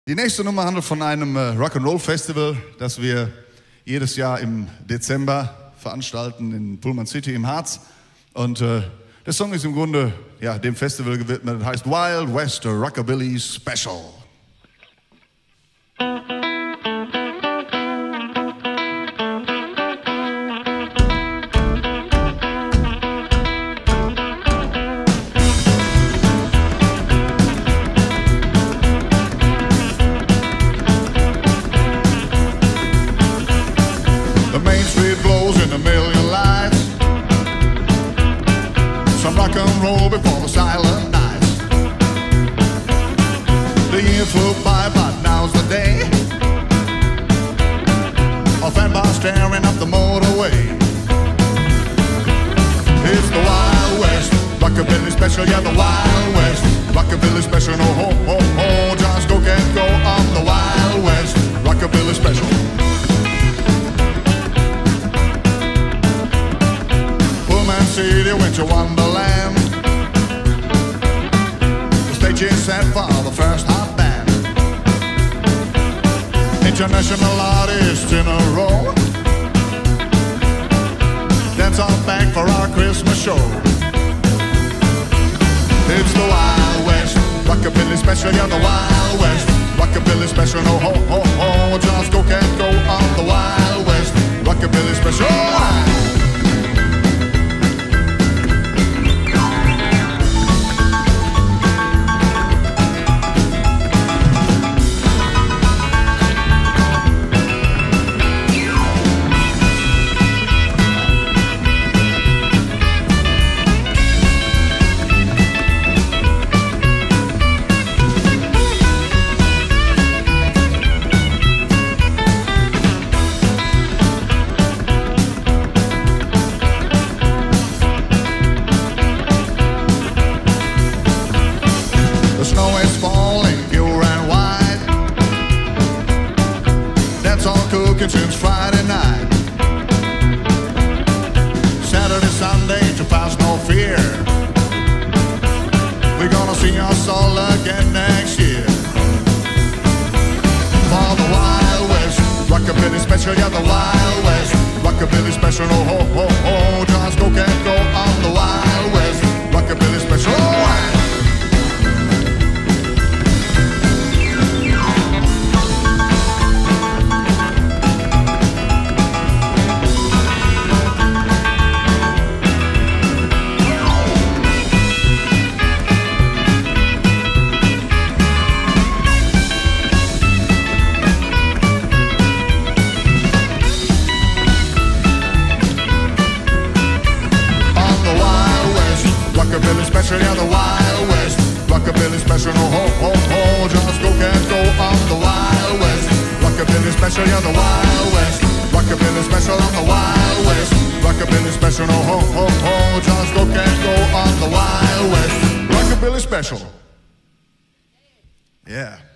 Die nächste Nummer handelt von einem Rock'n'Roll-Festival, das wir jedes Jahr im Dezember veranstalten in Pullman City im Harz. Und der Song ist im Grunde dem Festival gewidmet. Das heißt Wild West Rockabilly Special. Some rock and roll before the silent night. The year flew by, but now's the day. A fan bar staring up the motorway. It's the Wild West, Rockabilly Special, yeah, the Wild West, Rockabilly Special, oh ho ho ho, just go can't go on the Wild West, Rockabilly Special. Pullman City, winter wonderland. The stage is set for the first hot band. International artists in a row. Dance all back for our Christmas show. It's the Wild West, Rockabilly Special, yeah, the Wild West, Rockabilly Special, oh ho ho ho, just go can't go on the Wild West, Rockabilly Special. The snow is falling pure and white. That's all cooking since Friday night. Saturday, Sunday to pass no fear. We're gonna see us all again next year. For the Wild West, Rockabilly Special, yeah, the Wild West, Rockabilly Special, oh ho ho ho, just go can't go on the Wild West, Rockabilly Special. Rockabilly Special, yeah, the Wild West, Rockabilly Special, oh ho ho ho, just go can't go on the Wild West, Rockabilly Special, yeah, the Wild West, Rockabilly Special on the Wild West, Rockabilly Special, oh ho ho ho, just go can't go on the Wild West, Rockabilly Special. Yeah.